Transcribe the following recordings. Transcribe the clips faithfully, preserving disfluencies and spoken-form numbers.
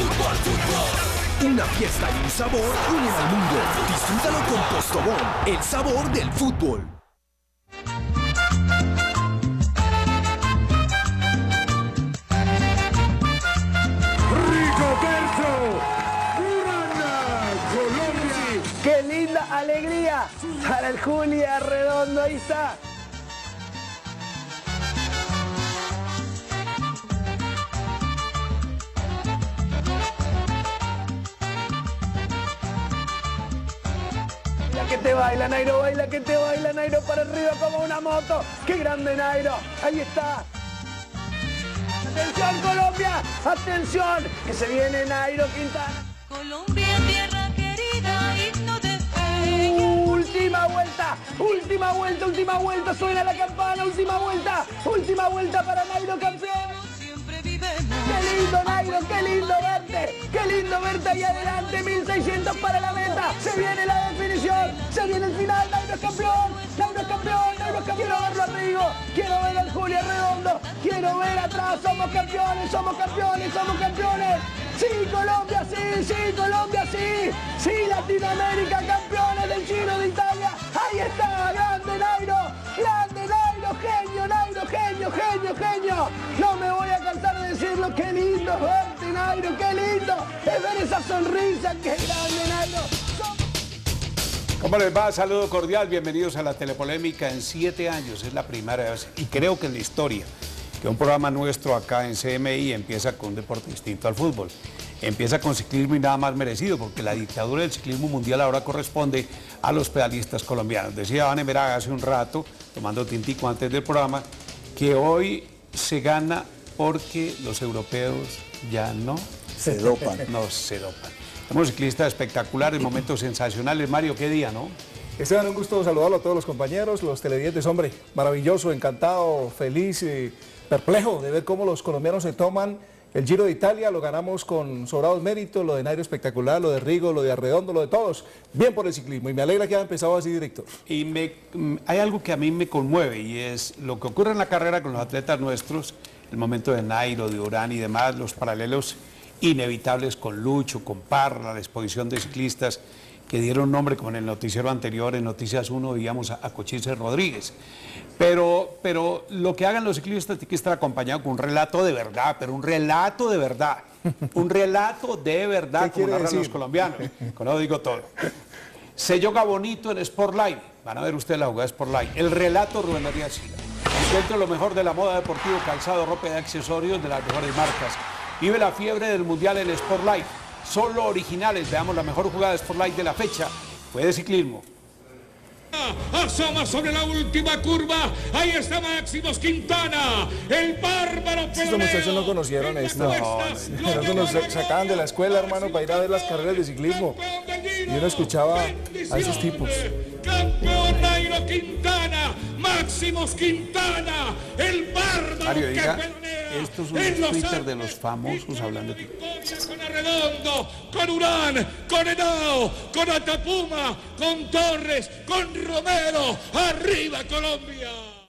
Fútbol, fútbol. Una fiesta y un sabor unen al mundo. Disfrútalo con Postobón, el sabor del fútbol. ¡Qué linda alegría para el Juli Arredondo! Ahí está. Baila que te baila, Nairo, baila que te baila, Nairo, para arriba como una moto. ¡Qué grande, Nairo! Ahí está. ¡Atención, Colombia! ¡Atención! Que se viene Nairo Quintana. Colombia, tierra querida, himno de fe. Última vuelta, última vuelta, última vuelta, suena la campana, última vuelta, última vuelta para Nairo campeón. Siempre vivemos. Qué lindo, Nairo, qué lindo verte, qué lindo verte ahí adelante, mil seiscientos para la meta, se viene la definición, se viene el final, Nairo es campeón, Nairo es campeón, Nairo es campeón. Quiero verlo a Rigo, quiero ver al Juli Arredondo, quiero ver atrás, somos campeones, somos campeones, somos campeones. Sí, Colombia, sí, sí, Colombia, sí, sí, Latinoamérica, campeones del Giro de Italia, ahí está, grande Nairo, grande Nairo, genio, Nairo, genio, genio, genio, no me voy a cansar de decirlo, qué lindo es verte, Nairo, qué lindo es ver esa sonrisa, qué grande Nairo. ¿Cómo les va? Saludo cordial, bienvenidos a la Telepolémica. En siete años es la primera vez, y creo que en la historia, que un programa nuestro acá en C M I empieza con un deporte distinto al fútbol. Empieza con ciclismo y nada más merecido, porque la dictadura del ciclismo mundial ahora corresponde a los pedalistas colombianos. Decía Vane Meraga hace un rato, tomando tintico antes del programa, que hoy se gana porque los europeos ya no se dopan. No se dopan. Tenemos ciclistas espectaculares, momentos sensacionales. Mario, qué día, ¿no? Esteban, un gusto saludarlo a todos los compañeros, los televidentes. Hombre, maravilloso, encantado, feliz, eh, perplejo de ver cómo los colombianos se toman el Giro de Italia. Lo ganamos con sobrados méritos, lo de Nairo espectacular, lo de Rigo, lo de Arredondo, lo de todos. Bien por el ciclismo, y me alegra que haya empezado así, director. Y me, hay algo que a mí me conmueve, y es lo que ocurre en la carrera con los atletas nuestros, el momento de Nairo, de Urán y demás, los paralelos inevitables con Lucho, con Parra, la exposición de ciclistas que dieron nombre, como en el noticiero anterior, en Noticias uno, veíamos a, a Cochise Rodríguez. Pero, pero lo que hagan los ciclistas tiene que estar acompañado con un relato de verdad, pero un relato de verdad, un relato de verdad, como narran los colombianos, con eso digo todo. Se yoga bonito en Sportline, van a ver ustedes la jugada de Sportline, el relato Rubén Darío Arcila. Encuentra lo mejor de la moda deportiva, calzado, ropa y accesorios de las mejores marcas. Vive la fiebre del Mundial en Sportline. Solo originales. Veamos la mejor jugada de Sportline de la fecha. Fue de ciclismo. Asoma sobre la última curva. Ahí está Máximos Quintana. El bárbaro. Estos muchachos no conocieron esto. No, no, nos sacaban de la escuela, hermano, para ir a ver las carreras de ciclismo. Y uno escuchaba a esos tipos. Campeón Nairo Quintana. Máximos Quintana. El bárbaro. Mario, diga, estos son los Twitter de los famosos hablando de ti. Con Arredondo, con Urán, con Henao, con Atapuma, con Torres, con Romero. ¡Arriba Colombia!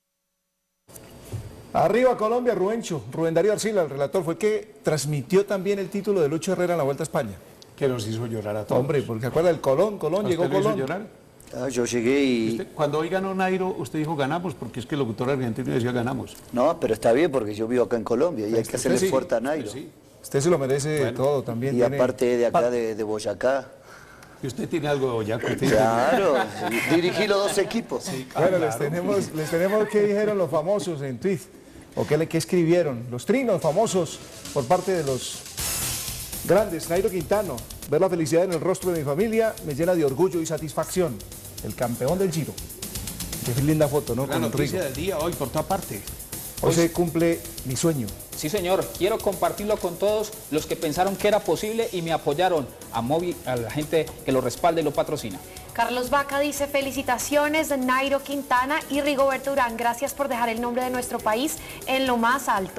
Arriba Colombia, Rubencho. Rubén Darío Arcila, el relator, fue el que transmitió también el título de Lucho Herrera en la Vuelta a España. Que nos hizo llorar a todos. Hombre, porque acuerda el Colón, Colón, llegó ¿Usted lo hizo Colón. llorar? Ah, yo llegué y... ¿Usted, cuando hoy ganó Nairo, usted dijo ganamos? Porque es que el locutor argentino decía ganamos. No, pero está bien porque yo vivo acá en Colombia y hay que hacerle sí, fuerte a Nairo. Sí. Usted se lo merece Bueno. todo también. Y tiene... aparte de acá de, de Boyacá. Y usted tiene algo de Boyacá. Usted Claro, dirigí los dos equipos. Sí, ah, Bueno, claro. les tenemos, les tenemos qué dijeron los famosos en tweet, o qué, le- qué escribieron. Los trinos famosos por parte de los grandes. Nairo Quintano, ver la felicidad en el rostro de mi familia me llena de orgullo y satisfacción. El campeón del Giro. Qué linda foto, ¿no? La Con noticia Rigo. del día hoy por toda parte. Hoy se cumple mi sueño. Sí, señor, quiero compartirlo con todos los que pensaron que era posible y me apoyaron, a Movi, a la gente que lo respalda y lo patrocina. Carlos Vaca dice felicitaciones de Nairo Quintana y Rigoberto Urán, gracias por dejar el nombre de nuestro país en lo más alto.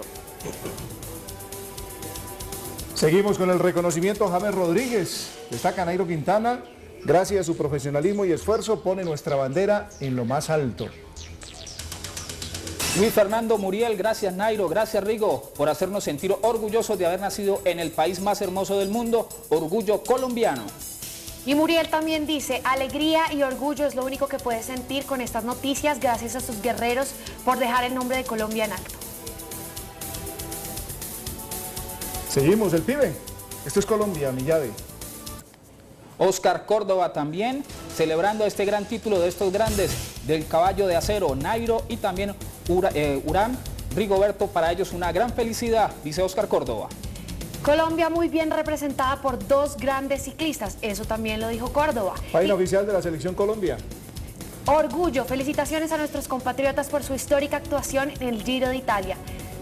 Seguimos con el reconocimiento a James Rodríguez. Destaca Nairo Quintana, gracias a su profesionalismo y esfuerzo, pone nuestra bandera en lo más alto. Luis Fernando Muriel, gracias Nairo, gracias Rigo por hacernos sentir orgullosos de haber nacido en el país más hermoso del mundo, orgullo colombiano. Y Muriel también dice, alegría y orgullo es lo único que puedes sentir con estas noticias, gracias a sus guerreros por dejar el nombre de Colombia en alto. Seguimos, el pibe. Esto es Colombia, mi llave. Oscar Córdoba también, celebrando este gran título de estos grandes del caballo de acero, Nairo y también Ura, eh, Urán, Rigoberto, para ellos una gran felicidad, dice Oscar Córdoba. Colombia muy bien representada por dos grandes ciclistas, eso también lo dijo Córdoba. Página Y oficial de la Selección Colombia. orgullo, felicitaciones a nuestros compatriotas por su histórica actuación en el Giro de Italia.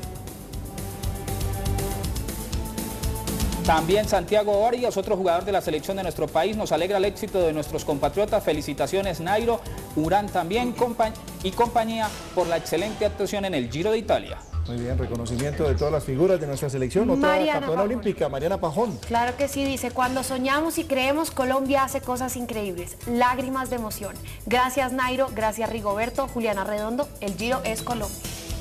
También Santiago Arias, otro jugador de la selección de nuestro país, nos alegra el éxito de nuestros compatriotas. Felicitaciones Nairo, Urán también compa y compañía por la excelente actuación en el Giro de Italia. Muy bien, reconocimiento de todas las figuras de nuestra selección. Otra Mariana campeona Pajón. olímpica, Mariana Pajón. Claro que sí, dice, cuando soñamos y creemos, Colombia hace cosas increíbles, lágrimas de emoción. Gracias Nairo, gracias Rigoberto, Juliana Redondo, el Giro es Colombia.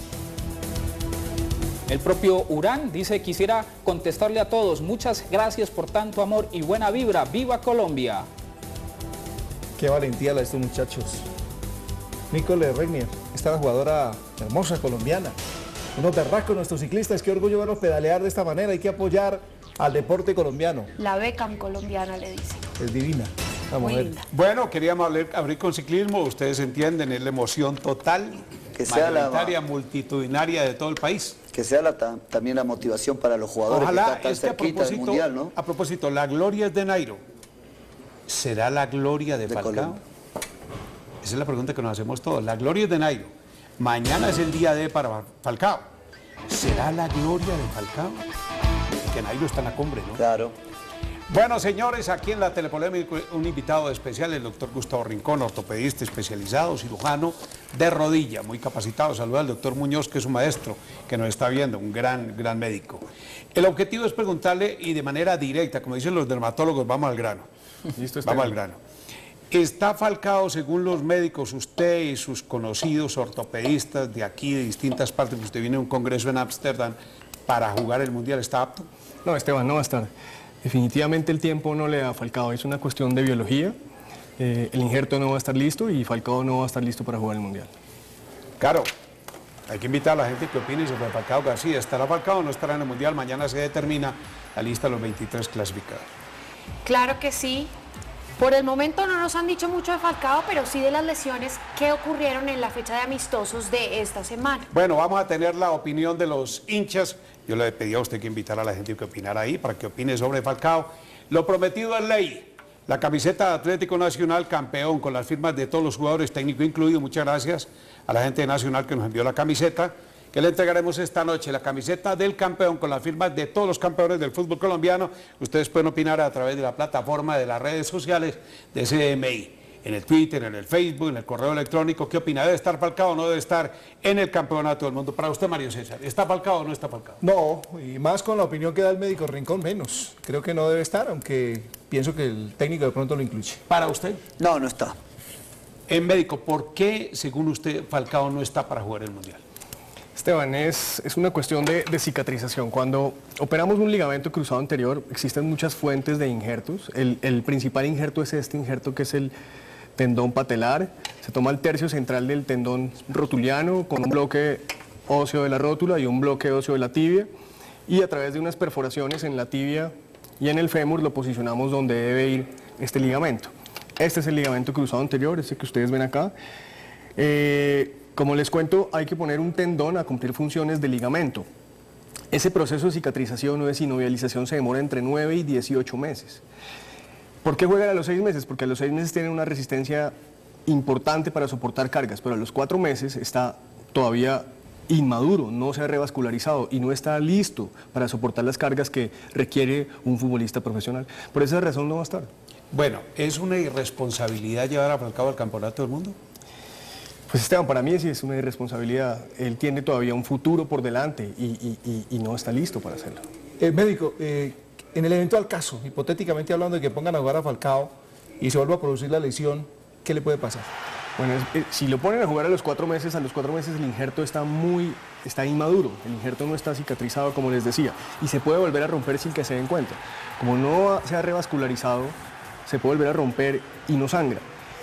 El propio Urán dice, quisiera contestarle a todos, muchas gracias por tanto amor y buena vibra, ¡viva Colombia! Qué valentía la de estos muchachos. Nicole Regnier, esta jugadora hermosa colombiana. Unos berracos nuestros ciclistas, qué orgullo verlos pedalear de esta manera, hay que apoyar al deporte colombiano. La Beckham colombiana le dice. Es divina, la Muy mujer. linda. Bueno, queríamos hablar- abrir con ciclismo, ustedes entienden, es la emoción total, Que sea la- mayoritaria, multitudinaria de todo el país. Que sea la, ta- también la motivación para los jugadores que Ojalá, están tan es que a cerquita del propósito, Mundial, ¿no? a propósito, la gloria es de Nairo. ¿Será la gloria de, De Falcao? Colombia. Esa es la pregunta que nos hacemos todos. La gloria es de Nairo. Mañana es el día de para Falcao. ¿Será la gloria de Falcao? Que Nairo está en la cumbre, ¿no? Claro. Bueno, señores, aquí en la Telepolémica un invitado especial, el doctor Gustavo Rincón, ortopedista especializado, cirujano de rodilla, muy capacitado. Saluda al doctor Muñoz, que es un maestro que nos está viendo, un gran, gran médico. El objetivo es preguntarle, y de manera directa, como dicen los dermatólogos, vamos al grano. Listo, Vamos al grano. ¿Está Falcao, según los médicos, usted y sus conocidos ortopedistas de aquí, de distintas partes, que usted viene a un congreso en Ámsterdam, para jugar el Mundial, está apto? No, Esteban, no va a estar. Definitivamente el tiempo no le da a Falcao, es una cuestión de biología. Eh, el injerto no va a estar listo y Falcao no va a estar listo para jugar el Mundial. Claro, hay que invitar a la gente que opine sobre Falcao García. ¿Estará Falcao o no estará en el Mundial? Mañana se determina la lista de los veintitrés clasificados. Claro que sí. Por el momento no nos han dicho mucho de Falcao, pero sí de las lesiones que ocurrieron en la fecha de amistosos de esta semana. Bueno, vamos a tener la opinión de los hinchas. Yo le pedí a usted que invitara a la gente que opinara ahí, para que opine sobre Falcao. Lo prometido es ley. La camiseta de Atlético Nacional, campeón, con las firmas de todos los jugadores, técnico incluido. Muchas gracias a la gente de Nacional que nos envió la camiseta, que le entregaremos esta noche. La camiseta del campeón, con las firmas de todos los campeones del fútbol colombiano. Ustedes pueden opinar a través de la plataforma de las redes sociales de C M I. En el Twitter, en el Facebook, en el correo electrónico. ¿Qué opina? ¿Debe estar Falcao o no debe estar en el campeonato del mundo? Para usted, Mario César, ¿está Falcao o no está Falcao? No, y más con la opinión que da el médico Rincón, menos. Creo que no debe estar, aunque pienso que el técnico de pronto lo incluye. ¿Para usted? No, no está. En médico, ¿por qué, según usted, Falcao no está para jugar el Mundial? Esteban, es, es una cuestión de, de cicatrización. Cuando operamos un ligamento cruzado anterior, existen muchas fuentes de injertos. El, el principal injerto es este injerto, que es el tendón patelar. Se toma el tercio central del tendón rotuliano con un bloque óseo de la rótula y un bloque óseo de la tibia, y a través de unas perforaciones en la tibia y en el fémur lo posicionamos donde debe ir este ligamento. Este es el ligamento cruzado anterior, este que ustedes ven acá. Eh, como les cuento, hay que poner un tendón a cumplir funciones de ligamento. Ese proceso de cicatrización o de sinovialización se demora entre nueve y dieciocho meses. ¿Por qué juegan a los seis meses? Porque a los seis meses tienen una resistencia importante para soportar cargas, pero a los cuatro meses está todavía inmaduro, no se ha revascularizado y no está listo para soportar las cargas que requiere un futbolista profesional. Por esa razón no va a estar. Bueno, ¿es una irresponsabilidad llevar a Falcao al campeonato del mundo? Pues Esteban, para mí sí es una irresponsabilidad. Él tiene todavía un futuro por delante y, y, y, y no está listo para hacerlo. Eh, médico, eh, en el eventual caso, hipotéticamente hablando de que pongan a jugar a Falcao y se vuelva a producir la lesión, ¿qué le puede pasar? Bueno, es, es, si lo ponen a jugar a los cuatro meses, a los cuatro meses el injerto está muy, está inmaduro, el injerto no está cicatrizado como les decía, y se puede volver a romper sin que se den cuenta. Como no se ha revascularizado, se puede volver a romper y no sangra,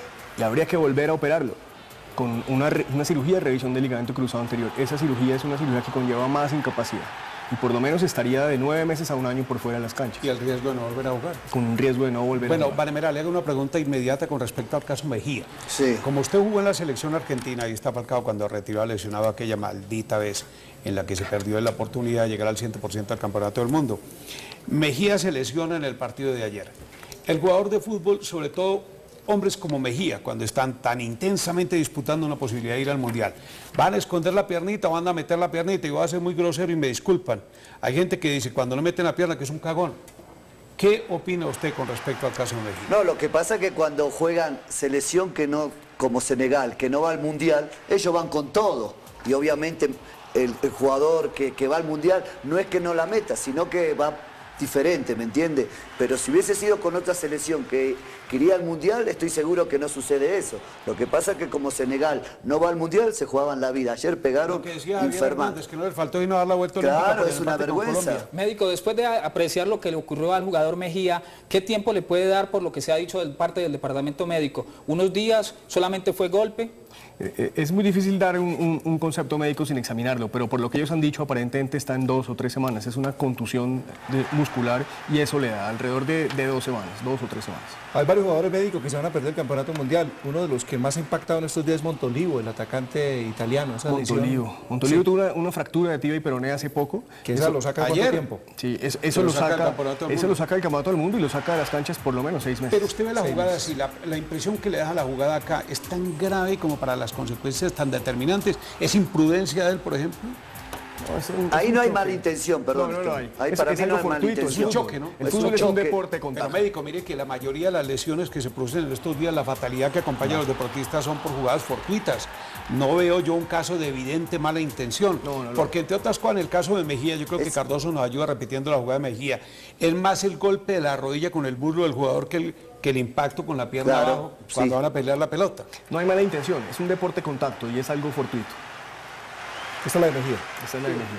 y habría que volver a operarlo con una, una cirugía de revisión del ligamento cruzado anterior. Esa cirugía es una cirugía que conlleva más incapacidad, y por lo menos estaría de nueve meses a un año por fuera de las canchas. ¿Y el riesgo de no volver a jugar? Con un riesgo de no volver bueno, a jugar. Bueno, Vanemera, le hago una pregunta inmediata con respecto al caso Mejía. Sí. Como usted jugó en la selección argentina, ahí está Falcao cuando retiró a lesionado aquella maldita vez en la que se perdió la oportunidad de llegar al cien por ciento del campeonato del mundo. Mejía se lesiona en el partido de ayer. El jugador de fútbol, sobre todo hombres como Mejía, cuando están tan intensamente disputando una posibilidad de ir al Mundial, van a esconder la piernita o van a meter la piernita, y voy a ser muy grosero y me disculpan. Hay gente que dice cuando no meten la pierna que es un cagón. ¿Qué opina usted con respecto al caso de Mejía? No, lo que pasa es que cuando juegan selección que no, como Senegal, que no va al Mundial, ellos van con todo. Y obviamente el, el jugador que, que va al Mundial no es que no la meta, sino que va diferente, ¿me entiende? Pero si hubiese sido con otra selección que, que iría al Mundial, estoy seguro que no sucede eso. Lo que pasa es que como Senegal no va al Mundial, se jugaban la vida. Ayer pegaron Lo que decía Javier Hernández, que no le faltó y no dar la vuelta Claro, olímpica por es el una empate con vergüenza. Colombia. Médico, después de apreciar lo que le ocurrió al jugador Mejía, ¿qué tiempo le puede dar por lo que se ha dicho de parte del departamento médico? ¿Unos días? ¿Solamente fue golpe? Eh, Es muy difícil dar un, un- un concepto médico sin examinarlo, pero por lo que ellos han dicho, aparentemente está en dos o tres semanas. Es una contusión de- muscular y eso le da alrededor de, de dos semanas, dos o tres semanas. Hay varios jugadores médicos que se van a perder el campeonato mundial. Uno de los que más ha impactado en estos días es Montolivo, el atacante italiano. Esa lesión. Montolivo. Montolivo Sí, tuvo una, una fractura de tibia y peroné hace poco. que esa lo saca en ayer. cuánto tiempo. Sí, es- eso, Lo lo saca del saca, campeonato del eso mundo. lo saca del campeonato del mundo y lo saca de las canchas por lo menos seis meses. Pero usted ve la jugada así, la, la impresión que le deja la jugada acá es tan grave como para las consecuencias tan determinantes. ¿Es imprudencia de él, por ejemplo? No, es un- es Ahí un no hay choque. mala intención, perdón. No, no, no hay. Ahí Es- para es mí no algo hay mala fortuito, es un intención. choque, ¿no? El Es un fútbol es un choque. deporte de Pero contacto. médico, mire que la mayoría de las lesiones que se producen en estos días, la fatalidad que acompaña a los deportistas son por jugadas fortuitas. No veo yo un caso de evidente mala intención. No, no, no. Porque entre otras cosas, en el caso de Mejía, yo creo que Es- Cardoso nos ayuda repitiendo la jugada de Mejía. Es más el golpe de la rodilla con el muslo del jugador que el, que el impacto con la pierna Claro, abajo cuando sí. van a pelear la pelota. No hay mala intención, es un deporte de contacto y es algo fortuito. Esta es la de Mejía. Esa es la energía.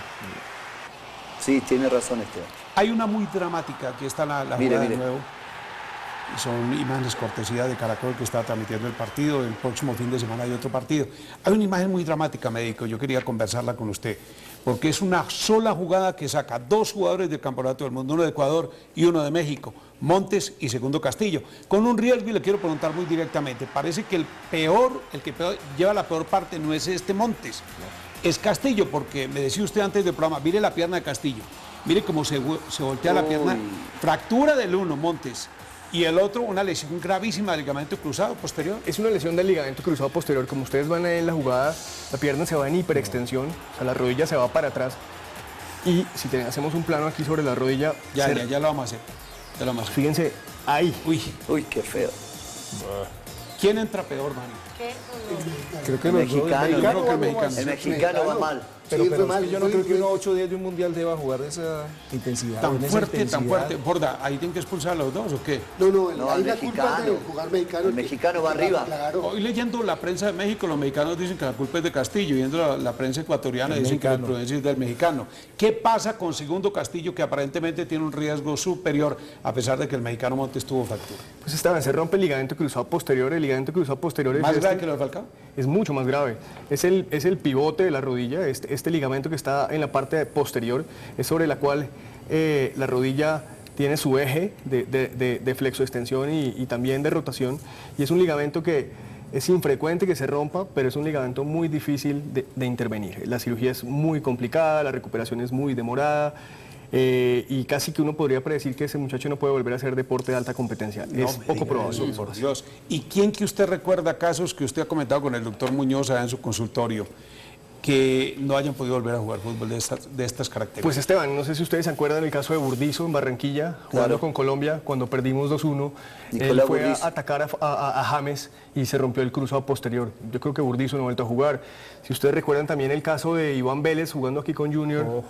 Sí, tiene razón Esteban. Hay una muy dramática, aquí está la, la Mire, jugada mire. de nuevo. Son imágenes cortesía de Caracol que está transmitiendo el partido. El próximo fin de semana hay otro partido. Hay una imagen muy dramática, médico. Yo quería conversarla con usted. Porque es una sola jugada que saca dos jugadores del Campeonato del Mundo, uno de Ecuador y uno de México, Montes y Segundo Castillo. Con un riesgo, y le quiero preguntar muy directamente, parece que el peor, el que peor, lleva la peor parte no es este Montes, es Castillo, porque me decía usted antes del programa, mire la pierna de Castillo, mire cómo se, vu- se voltea la pierna, Uy. fractura del uno, Montes, y el otro una lesión gravísima del ligamento cruzado posterior. Es una lesión del ligamento cruzado posterior. Como ustedes van a ver en la jugada, la pierna se va en hiperextensión, o sea, la rodilla se va para atrás. Y si te- hacemos un plano aquí sobre la rodilla, Ya, se- ya, ya lo vamos a hacer. Ya lo vamos a hacer. fíjense, ahí. Uy, Uy, qué feo. ¿quién entra peor, Mani? Creo que El los dos- mexicano. el Yo creo que el va mexicano. más. El mexicano va mal. Pero, Sí, pero fue es que mal, yo no fue- creo que fue- uno a ocho días de un mundial deba jugar de esa intensidad. Tan en esa fuerte, tan intensidad. fuerte. Borda, ahí tienen que expulsar a los dos, ¿o qué? No, no, No, ahí el la culpa es mexicano. del jugar mexicano. El mexicano va arriba. Claro. Hoy leyendo la prensa de México, los mexicanos dicen que la culpa es de Castillo, viendo la, la prensa ecuatoriana El dicen que la mexicano. imprudencia es del mexicano. ¿Qué pasa con Segundo Castillo, que aparentemente tiene un riesgo superior, a pesar de que el mexicano Montes tuvo fractura? Pues Esteban, se rompe el ligamento cruzado posterior. El ligamento cruzado posterior es, ¿Más este, grave que lo de Falcao? es mucho más grave. Es el, es el pivote de la rodilla, este, este ligamento que está en la parte posterior, es sobre la cual eh, la rodilla tiene su eje de, de, de, de flexoextensión y, y también de rotación. Y es un ligamento que es infrecuente que se rompa, pero es un ligamento muy difícil de, de intervenir. La cirugía es muy complicada, la recuperación es muy demorada. eh, y casi que uno podría predecir que ese muchacho no puede volver a hacer deporte de alta competencia. No es me poco diga probable. eso, por Dios. ¿Y quién que usted recuerda casos que usted ha comentado con el doctor Muñoz allá en su consultorio, que no hayan podido volver a jugar fútbol de estas, de estas características? Pues Esteban, no sé si ustedes se acuerdan del caso de Burdizo en Barranquilla, jugando Claro. con Colombia, cuando perdimos dos uno. Él Nicolás fue a Burdizo. atacar a, a- a James y se rompió el cruzado posterior. Yo creo que Burdizo no ha vuelto a jugar. Si ustedes recuerdan también el caso de Iván Vélez jugando aquí con Junior,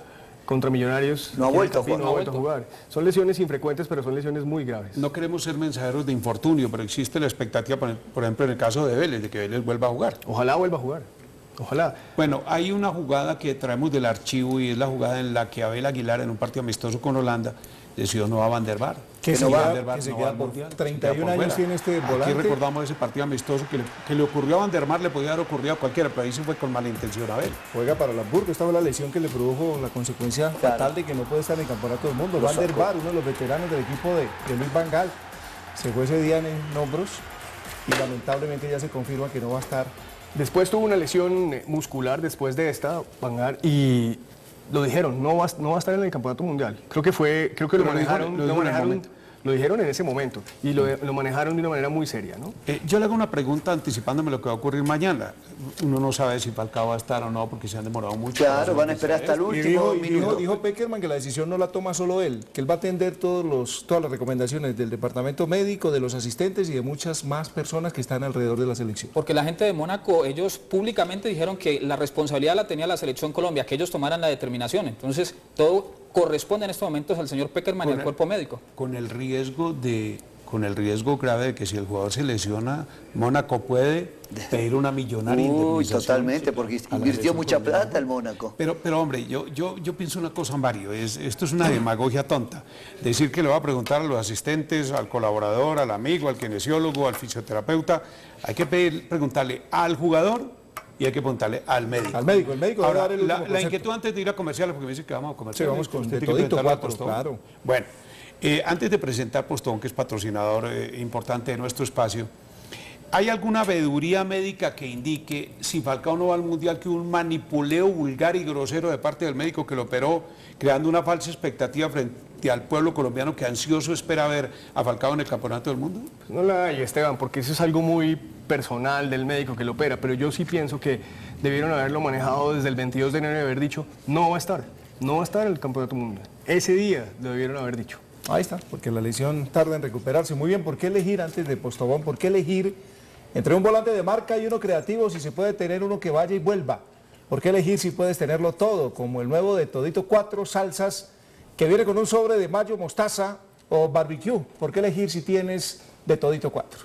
contra Millonarios. No ha vuelto a jugar. No ha vuelto a jugar. Son lesiones infrecuentes, pero son lesiones muy graves. No queremos ser mensajeros de infortunio, pero existe la expectativa, por ejemplo, en el caso de Vélez, de que Vélez vuelva a jugar. Ojalá vuelva a jugar. Ojalá. Bueno, hay una jugada que traemos del archivo y es la jugada en la que Abel Aguilar, en un partido amistoso con Holanda, decidió no a Van der Vaart. Que, Que se no queda, va, Van der Vaart que se no queda va al por Mundial, se treinta y queda un por años fuera. tiene este volante. Aquí recordamos ese partido amistoso que le, que le ocurrió a Van der Vaart, le podía haber ocurrido a cualquiera, pero ahí se fue con mala intención a Abel. Juega para el Hamburgo, esta fue la lesión que le produjo la consecuencia Claro. fatal de que no puede estar en el campeonato del mundo. Lo Van der sacó. Vaart, uno de los veteranos del equipo de, de Luis Van Gaal, se fue ese día en, en hombros y lamentablemente ya se confirma que no va a estar. Después tuvo una lesión muscular después de esta, Van Gaal, y lo dijeron, no va, no va a estar en el campeonato mundial. Creo que fue, creo que lo Pero lo dijo- manejaron, lo lo dijo en el manejaron- momento. lo dijeron en ese momento y lo, lo manejaron de una manera muy seria, ¿no? Eh, yo le hago una pregunta anticipándome lo que va a ocurrir mañana. Uno no sabe si Falcao va a estar o no porque se han demorado mucho. Claro, van a esperar hasta el Y último dijo, y dijo, minuto. dijo Peckerman que la decisión no la toma solo él, que él va a atender todos los, todas las recomendaciones del departamento médico, de los asistentes y de muchas más personas que están alrededor de la selección. Porque la gente de Mónaco, ellos públicamente dijeron que la responsabilidad la tenía la selección Colombia, que ellos tomaran la determinación. Entonces, todo corresponde en estos momentos al señor Peckerman y Con al el- cuerpo médico. Con el riesgo de con el riesgo grave de que si el jugador se lesiona, Mónaco puede pedir una millonaria Uy, indemnización totalmente, porque a la invirtió selección mucha colombiana. plata el Mónaco. Pero, pero hombre, yo, yo, yo pienso una cosa, Mario, es, esto es una demagogia tonta. Decir que le va a preguntar a los asistentes, al colaborador, al amigo, al kinesiólogo, al fisioterapeuta, hay que pedir, preguntarle al jugador y hay que preguntarle al médico. Al médico, el médico Ahora, debe dar el la, último la concepto. inquietud antes de ir a comerciales, porque me dice que vamos a comerciales. Sí, vamos con usted de tiene que todito presentarle a cuatro, Postobón. claro. Bueno, eh, antes de presentar Postobón, que es patrocinador eh, importante de nuestro espacio, ¿hay alguna veeduría médica que indique, si Falcao no va al Mundial, que un manipuleo vulgar y grosero de parte del médico que lo operó, creando una falsa expectativa frente al pueblo colombiano que ansioso espera ver a Falcao en el Campeonato del Mundo? No la hay, Esteban, porque eso es algo muy personal del médico que lo opera, pero yo sí pienso que debieron haberlo manejado desde el veintidós de enero y haber dicho, no va a estar, no va a estar en el Campeonato Mundial. Ese día lo debieron haber dicho. Ahí está, porque la lesión tarda en recuperarse. Muy bien, ¿por qué elegir antes de Postobón? ¿Por qué elegir entre un volante de marca y uno creativo si se puede tener uno que vaya y vuelva? ¿Por qué elegir si puedes tenerlo todo? Como el nuevo de Todito cuatro salsas que viene con un sobre de mayo mostaza o barbecue. ¿Por qué elegir si tienes de Todito cuatro?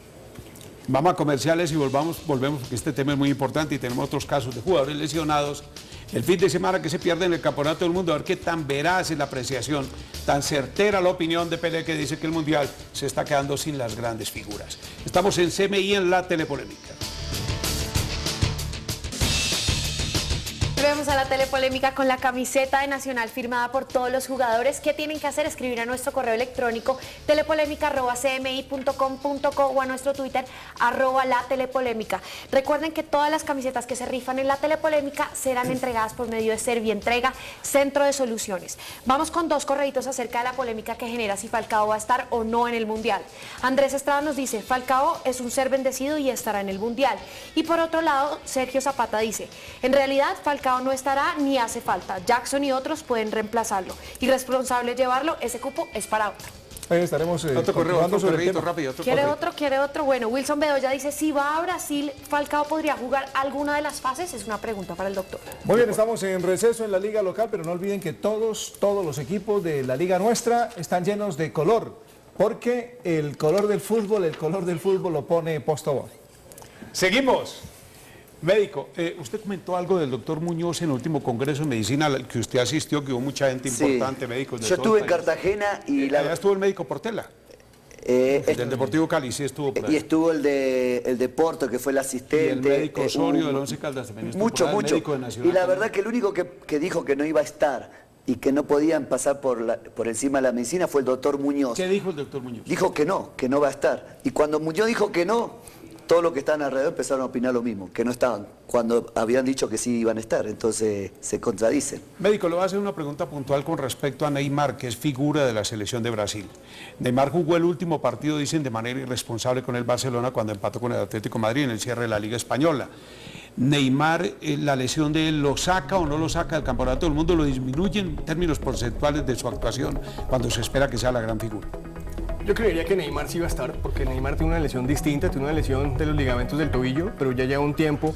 Vamos a comerciales y volvamos, volvemos porque este tema es muy importante y tenemos otros casos de jugadores lesionados. El fin de semana que se pierde en el Campeonato del Mundo, a ver qué tan veraz es la apreciación, tan certera la opinión de Pelé, que dice que el Mundial se está quedando sin las grandes figuras. Estamos en C M I en la Telepolémica. Volvemos a la telepolémica con la camiseta de Nacional firmada por todos los jugadores. ¿Qué tienen que hacer? Escribir a nuestro correo electrónico telepolémica arroba c m i punto com punto co o a nuestro Twitter arroba la telepolémica. Recuerden que todas las camisetas que se rifan en la telepolémica serán entregadas por medio de Servientrega, Centro de Soluciones. Vamos con dos correitos acerca de la polémica que genera si Falcao va a estar o no en el Mundial. Andrés Estrada nos dice, Falcao es un ser bendecido y estará en el Mundial. Y por otro lado, Sergio Zapata dice, en realidad Falcao no estará ni hace falta. Jackson y otros pueden reemplazarlo. Irresponsable llevarlo, ese cupo es para otro. Ahí estaremos eh, Otro correo, continuando otro sobre el correíto tema. rápido. Otro ¿Quiere correo. otro? ¿Quiere otro? Bueno, Wilson Bedoya dice, si va a Brasil, ¿Falcao podría jugar alguna de las fases? Es una pregunta para el doctor. Muy bien, estamos en receso en la liga local, pero no olviden que todos, todos los equipos de la liga nuestra están llenos de color, porque el color del fútbol, el color del fútbol lo pone Postobón. Seguimos. Médico, eh, usted comentó algo del doctor Muñoz en el último congreso de medicina al que usted asistió, que hubo mucha gente Sí. importante, médicos de Yo todo estuve el en país. Cartagena y Eh, la... allá estuvo el médico Portela, eh, est- del Deportivo Cali, sí estuvo por y ahí. estuvo el de, el de Porto, que fue el Y asistente. el médico eh, Osorio un- del Once Caldas también estuvo Mucho, por ahí, el mucho. médico de Nacional Y la también. verdad que el único que, que dijo que no iba a estar y que no podían pasar por, la- por encima de la medicina fue el doctor Muñoz. ¿Qué dijo el doctor Muñoz? Dijo que no, que no va a estar. Y cuando Muñoz dijo que no, todos los que estaban alrededor empezaron a opinar lo mismo, que no estaban, cuando habían dicho que sí iban a estar. Entonces se contradicen. Médico, le voy a hacer una pregunta puntual con respecto a Neymar, que es figura de la selección de Brasil. Neymar jugó el último partido, dicen, de manera irresponsable con el Barcelona cuando empató con el Atlético de Madrid en el cierre de la Liga Española. Neymar, eh, la lesión de él, ¿lo saca o no lo saca del Campeonato del Mundo? ¿Lo disminuye en términos porcentuales de su actuación cuando se espera que sea la gran figura? Yo creería que Neymar sí va a estar, porque Neymar tiene una lesión distinta, tiene una lesión de los ligamentos del tobillo, pero ya lleva un tiempo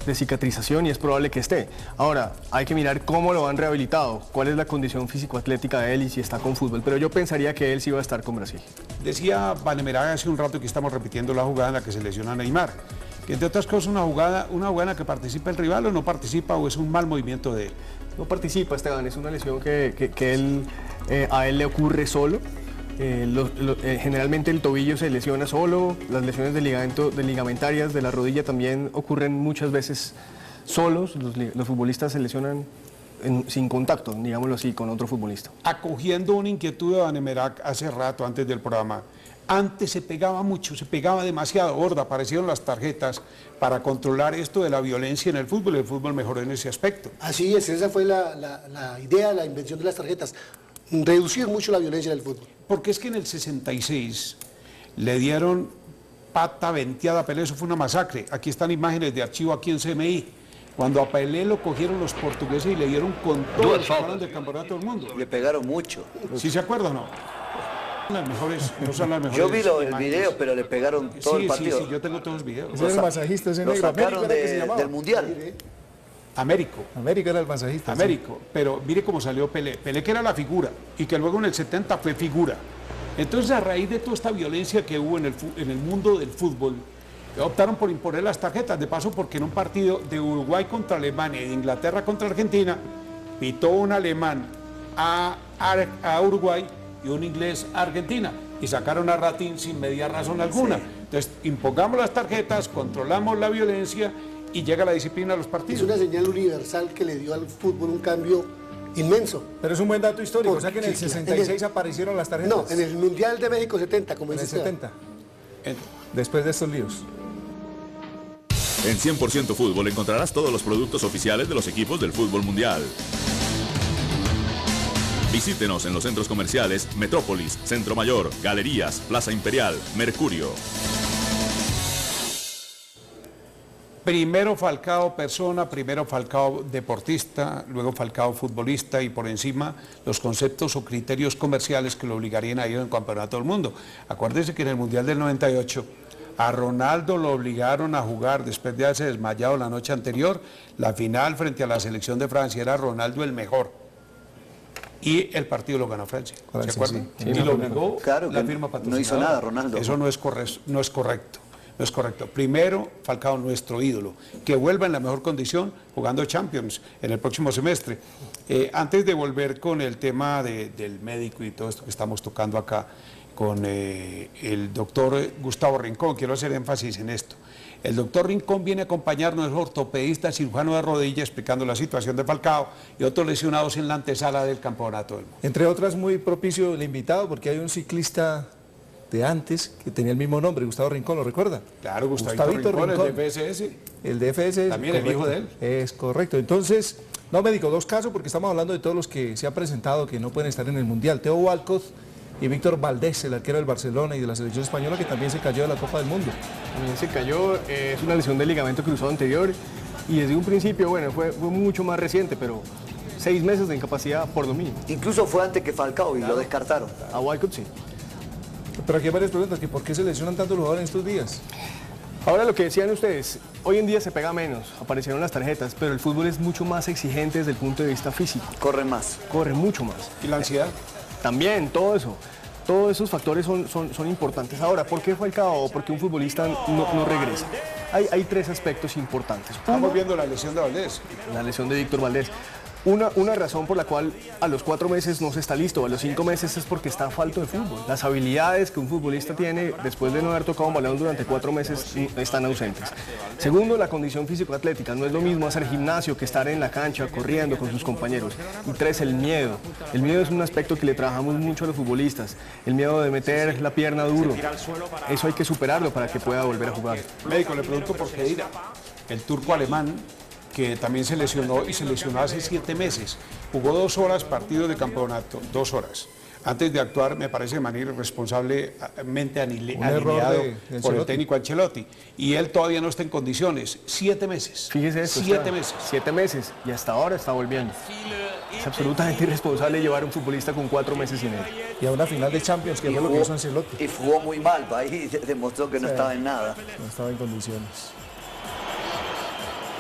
de cicatrización y es probable que esté. Ahora, hay que mirar cómo lo han rehabilitado, cuál es la condición físico-atlética de él y si está con fútbol, pero yo pensaría que él sí va a estar con Brasil. Decía Vanemeraga hace un rato que estamos repitiendo la jugada en la que se lesiona Neymar, que entre otras cosas una jugada, una jugada en la que participa el rival o no participa o es un mal movimiento de él. No participa, Esteban, es una lesión que, que, que él, eh, a él le ocurre solo. Eh, lo, lo, eh, generalmente el tobillo se lesiona solo, las lesiones de, ligamento, de ligamentarias de la rodilla también ocurren muchas veces solos, los, los futbolistas se lesionan en, sin contacto, digámoslo así, con otro futbolista. Acogiendo una inquietud de Vanemeraga hace rato, antes del programa, antes se pegaba mucho, se pegaba demasiado gorda, aparecieron las tarjetas para controlar esto de la violencia en el fútbol, el fútbol mejoró en ese aspecto. Así es, esa fue la, la, la idea, la invención de las tarjetas, reducir mucho la violencia en el fútbol. Porque es que en el sesenta y seis le dieron pata venteada a Pelé, eso fue una masacre. Aquí están imágenes de archivo aquí en C M I. Cuando a Pelé lo cogieron los portugueses y le dieron con todo el balón del campeonato del mundo. Le pegaron mucho. ¿Sí se acuerdan o no? Las mejores, no son las mejores. Yo vi lo, el video, pero le pegaron todo sí, el partido. Sí, sí, yo tengo todos los videos. Ese era el masajista, ese lo negro. sacaron Américo era de, que se llamaba. del Mundial. Américo. Américo era el masajista. Américo, sí. Pero mire cómo salió Pelé. Pelé que era la figura y que luego en el setenta fue figura. Entonces, a raíz de toda esta violencia que hubo en el, en el mundo del fútbol, optaron por imponer las tarjetas. De paso, porque en un partido de Uruguay contra Alemania y de Inglaterra contra Argentina, pitó un alemán a, a, a Uruguay y un inglés a Argentina. Y sacaron a Ratín sin media razón alguna. Sí. Entonces, impongamos las tarjetas, controlamos la violencia y llega la disciplina a los partidos. Es una señal universal que le dio al fútbol un cambio inmenso. Pero es un buen dato histórico, Por, o sea que en el sí, sesenta y seis en el, aparecieron las tarjetas. No, en el Mundial de México setenta, como en dice el setenta. En, después de estos líos. En cien por ciento Fútbol encontrarás todos los productos oficiales de los equipos del fútbol mundial. Visítenos en los centros comerciales Metrópolis, Centro Mayor, Galerías, Plaza Imperial, Mercurio. Primero Falcao persona, primero Falcao deportista, luego Falcao futbolista y por encima los conceptos o criterios comerciales que lo obligarían a ir en campeonato del mundo. Acuérdense que en el Mundial del noventa y ocho a Ronaldo lo obligaron a jugar después de haberse desmayado la noche anterior. La final frente a la selección de Francia era Ronaldo el mejor. Y el partido lo ganó Francia, Francia ¿se acuerdan? Sí, sí, y lo obligó claro, la firma patrocinadora. No hizo nada Ronaldo. Eso no es, correcto, no es correcto. No es correcto. Primero, Falcao, nuestro ídolo, que vuelva en la mejor condición jugando Champions en el próximo semestre. Eh, antes de volver con el tema de, del médico y todo esto que estamos tocando acá con eh, el doctor Gustavo Rincón, quiero hacer énfasis en esto. El doctor Rincón viene a acompañarnos, es ortopedista, cirujano de rodilla, explicando la situación de Falcao y otros lesionados en la antesala del campeonato del mundo. Entre otras, muy propicio el invitado, porque hay un ciclista de antes que tenía el mismo nombre, Gustavo Rincón, ¿lo recuerda? Claro, Gustavito Rincón, Rincón, el de F S S. El de F S S. También correcto. El hijo de él. Es correcto. Entonces, no médico, dos casos, porque estamos hablando de todos los que se han presentado que no pueden estar en el Mundial. Teo Walcott y Víctor Valdés, el arquero del Barcelona y de la selección española, que también se cayó de la Copa del Mundo. También se cayó, eh, es una lesión del ligamento cruzado anterior y desde un principio, bueno, fue, fue mucho más reciente, pero seis meses de incapacidad por dominio. Incluso fue antes que Falcao y claro. Lo descartaron. A Walcott sí. Pero aquí hay varias preguntas, que ¿por qué se lesionan tanto los jugadores en estos días? Ahora lo que decían ustedes, hoy en día se pega menos, aparecieron las tarjetas, pero el fútbol es mucho más exigente desde el punto de vista físico. Corre más. Corre mucho más. ¿Y la ansiedad? También, todo eso. Todos esos factores son, son, son importantes. Ahora, ¿por qué Falcao o por qué un futbolista no, no regresa? Hay, hay tres aspectos importantes. Uno, estamos viendo la lesión de Valdés. La lesión de Víctor Valdés. Una, una razón por la cual a los cuatro meses no se está listo, a los cinco meses es porque está falto de fútbol. Las habilidades que un futbolista tiene después de no haber tocado un balón durante cuatro meses están ausentes. Segundo, la condición físico-atlética. No es lo mismo hacer gimnasio que estar en la cancha corriendo con sus compañeros. Y tres, el miedo. El miedo es un aspecto que le trabajamos mucho a los futbolistas. El miedo de meter la pierna duro. Eso hay que superarlo para que pueda volver a jugar. Médico, le pregunto por qué dirá. El turco alemán, que también se lesionó y se lesionó hace siete meses. Jugó dos horas partidos de campeonato, dos horas. Antes de actuar, me parece de manera irresponsablemente alineado de, de por el técnico Ancelotti. Y él todavía no está en condiciones. Siete meses. Fíjese eso. Siete está, meses. Siete meses. Y hasta ahora está volviendo. Es absolutamente irresponsable llevar a un futbolista con cuatro meses sin él. Y a una final de Champions, que fue lo que hizo Ancelotti. Y jugó muy mal, ahí demostró que no sí, estaba en nada. No estaba en condiciones.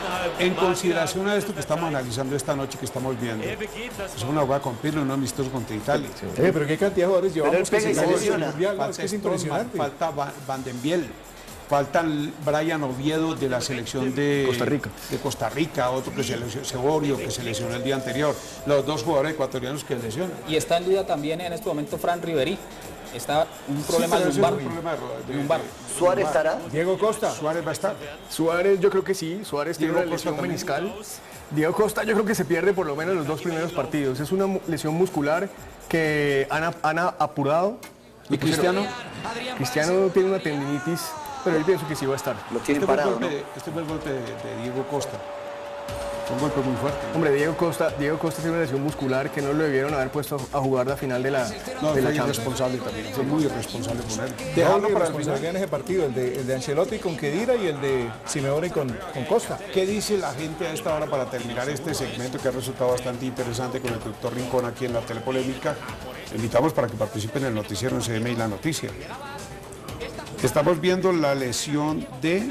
En consideración a esto que estamos analizando esta noche, que estamos viendo, es una jugada con Pirlo, un amistoso contra Italia. Eh, pero qué cantidad de jugadores llevamos que se lesiona. Falta Es impresionante. Falta Van, Van den Biel, faltan Brian Oviedo de la selección de Costa Rica, de Costa Rica, otro que se lesionó, Seborio, que se lesionó el día anterior, los dos jugadores ecuatorianos que lesionan. Y está en duda también en este momento Fran Riveri. Está un problema Sí, de lumbar. un problema de- de- lumbar. ¿Suárez estará? Diego Costa. Suárez va a estar. Suárez, yo creo que sí. Suárez tiene Diego una Costa lesión también. meniscal. Diego Costa, yo creo que se pierde por lo menos los dos primeros partidos. Es una mu- lesión muscular que han, ap- han a- apurado. ¿Y Cristiano? Cristiano tiene una tendinitis, pero yo pienso que sí va a estar. Lo tiene Este fue el parado, golpe, ¿no? de- este fue el golpe de, de Diego Costa. Fue un golpe muy fuerte. Hombre, Diego Costa, Diego Costa tiene una lesión muscular que no lo debieron haber puesto a jugar la final de la, No, de fue la Champions. irresponsable también. Fue muy irresponsable ponerlo. Dejarlo Dejarlo para para el el final. en ese partido, el de, el de Ancelotti con Khedira y el de Simeone con, con Costa. ¿Qué dice la gente a esta hora para terminar este segmento que ha resultado bastante interesante con el doctor Rincón aquí en la Telepolémica? Le invitamos para que participen en el noticiero en C M y La Noticia. Estamos viendo la lesión de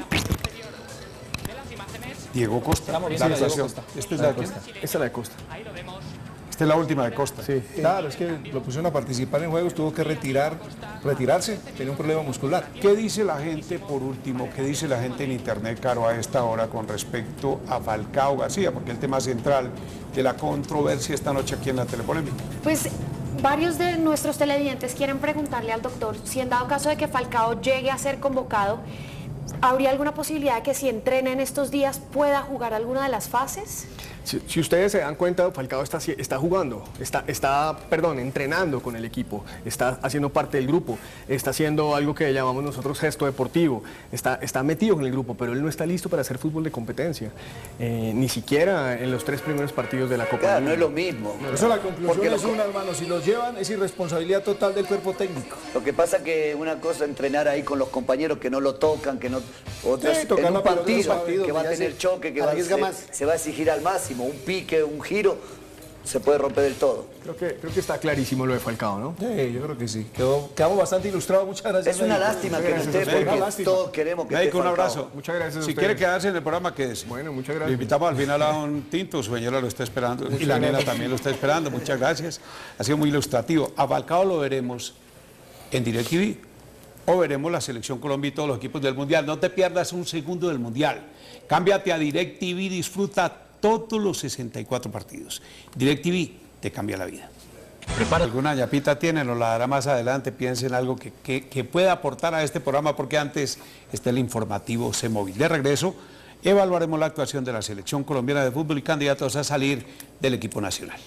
Diego Costa. Estamos La viendo la de Diego lesión. Costa. ¿Esta es la de quién? Esta es la de Costa. Esta es la última de Costa. Sí. Claro, es que lo pusieron a participar en juegos, tuvo que retirar, retirarse, tenía un problema muscular. ¿Qué dice la gente, por último, qué dice la gente en internet, Caro, a esta hora con respecto a Falcao García? Porque el tema central de la controversia esta noche aquí en la Telepolémica. Pues varios de nuestros televidentes quieren preguntarle al doctor si en dado caso de que Falcao llegue a ser convocado, ¿habría alguna posibilidad de que si entrena en estos días pueda jugar alguna de las fases? Si, si ustedes se dan cuenta, Falcao está, haci- está jugando, está, está, perdón, entrenando con el equipo, está haciendo parte del grupo, está haciendo algo que llamamos nosotros gesto deportivo, está, está metido con el grupo, pero él no está listo para hacer fútbol de competencia, eh, ni siquiera en los tres primeros partidos de la Copa. Claro, del no es Mundo. lo mismo. Por eso la conclusión Porque es lo- una, hermano, si los llevan es irresponsabilidad total del cuerpo técnico. Lo que pasa que una cosa es entrenar ahí con los compañeros que no lo tocan, que no. Otra Sí, es tocar en la un pelota en partido, los partidos, que va a ya tener se choque, que va, arriesga se, más. se va a exigir al máximo. Un pique, un giro, se puede romper del todo. Creo que, creo que está clarísimo lo de Falcao, ¿no? Sí, yo creo que sí. Quedó, quedamos bastante ilustrados, muchas gracias. Es una médico. lástima que no Gracias esté, a usted. Una porque lástima. todos queremos que Médico, esté un Falcao. abrazo. Muchas gracias a Si ustedes. quiere quedarse en el programa, quédese. Bueno, muchas Le gracias. invitamos al final a un tinto, su señora lo está esperando y la nena también lo está esperando. Muchas gracias. Ha sido muy ilustrativo. A Falcao lo veremos en DirecTV o veremos la Selección Colombia y todos los equipos del Mundial. No te pierdas un segundo del Mundial. Cámbiate a DirecTV, disfruta todos los sesenta y cuatro partidos. DirecTV te cambia la vida. ¿Alguna ñapita tiene? Nos la dará más adelante. Piensen en algo que, que, que pueda aportar a este programa, porque antes está el informativo C-Móvil. De regreso, evaluaremos la actuación de la Selección Colombiana de Fútbol y candidatos a salir del equipo nacional.